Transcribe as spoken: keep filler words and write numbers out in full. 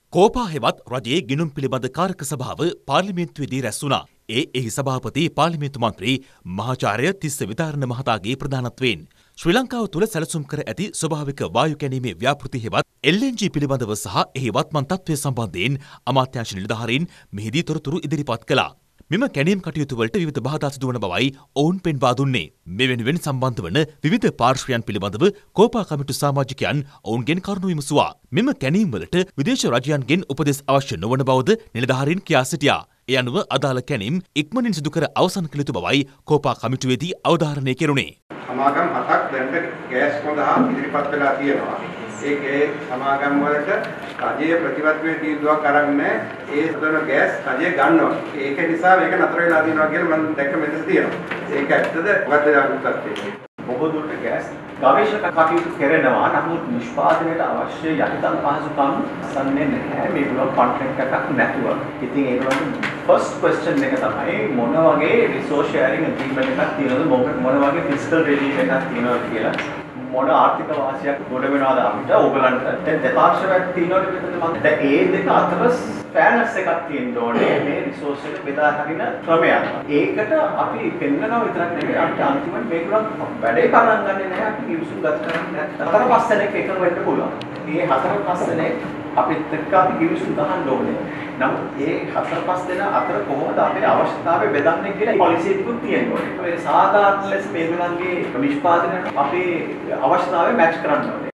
කෝපා හෙවත් රජයේ ගිණුම් පිළිබඳ කාරක සභාව පාර්ලිමේන්තුවේදී රැස් වුණා. ඒ එහි සභාපති පාර්ලිමේන්තු මන්ත්‍රී මහාචාර්ය තිස්ස විතාරණ මහතාගේ ප්‍රධානත්වයෙන් ශ්‍රී ලංකාව තුළ සැලසුම් කර ඇති ස්වභාවික වායු කැණීමේ ව්‍යාපෘති හෙවත් එල් එන් ජී පිළිබඳව සහ එහි වත්මන් තත්ත්වය සම්බන්ධයෙන් අමාත්‍යාංශ නිලධාරීන් මෙහිදී තොරතුරු ඉදිරිපත් කළා. මෙම කැණීම් කටයුතු වලට විවිධ බාධා සිදුවන බවයි ඔවුන් පෙන්වා දුන්නේ. මෙවැනිවෙන් සම්බන්ධ වන විවිධ පාර්ශ්වයන් පිළිබඳව කෝපා කමිටු සමාජිකයන් ඔවුන්ගෙන් කරුණු විමසුවා. මෙම කැණීම් වලට විදේශ රජයන්ගෙන් උපදෙස් අවශ්‍ය නොවන බවද නිලධාරීන් කියා සිටියා. ඒ අනුව අදාළ කැණීම් ඉක්මනින් සිදු කර අවසන් කළ යුතු බවයි කෝපා කමිටුවේදී අවධාරණය කෙරුණේ. සමාගම් හතක් දැනට ගෑස් සඳහා ඉදිරිපත් වෙලා තියෙනවා. ඒ සමාගම් වලට රජයේ ප්‍රතිපත්තියේ තීන්දුවක් අරන්නේ ඒ සදන ගෑස් රජය ගන්නවා. ඒක නිසා මේක නතර වෙලා තියෙනවා කියලා මම දැක්ක මෙතන තියෙනවා. ඒක ඇත්තද? මොකද වෙලා තියෙන්නේ? බොහෝ දුරට ගෑස් ගවේෂක කටයුතු කරනවා. නමුත් නිෂ්පාදනයට අවශ්‍ය යටිතල පහසුකම් සම්න්නේ නැහැ. මේගොල්ලෝ කොන්ට්‍රැක්ට් එකක් නැතුව. ඉතින් ඒ වගේ ෆස්ට් ක්වෙස්චන් එක තමයි මොන වගේ රිසෝස් ෂෙයාරින් ඇග්‍රීමන්ට් එකක් තියෙනවද? මොන වගේ ෆිස්කල් රෙජිම් එකක් තියෙනවද කියලා මොන ආර්ථික වාසියක් ගොඩ වෙනවද අපිට ඕගලන්ට දැන් දෙපාර්ශ්වයක් තියෙනවද මෙතන මම දැන් ඒ දෙක අතර ෆෑනස් එකක් තියෙන්න ඕනේ මේ රිසෝස් එක බෙදා හරින ක්‍රමයක්. ඒකට අපි පෙන්නනවා විතරක් නෙවෙයි අපිට අන්තිමට මේගොල්ලෝ වැඩේ කරන් ගන්නේ නැහැ අපි කිවිසුම් ගත කරන්නේ නැහැ. හතර පහ දෙනෙක් එකතු වෙන්න පුළුවන්. මේ හතර පහ දෙනෙක් අපිත් එක්ක අපි කිවිසුම් ගහන්න ඕනේ. නමුත් ඒ හතර පහ දෙනා අතර කොහොමද අපේ අවශ්‍යතාවය බෙදන්නේ කියලා පොලිසි එකකුත් තියෙනවා. ඒ සාධාරණ ලෙස මේගොල්ලන්ගේ නිෂ්පාදනයට අපේ අවශ්‍යතාවය මැච් කරන්න ඕනේ.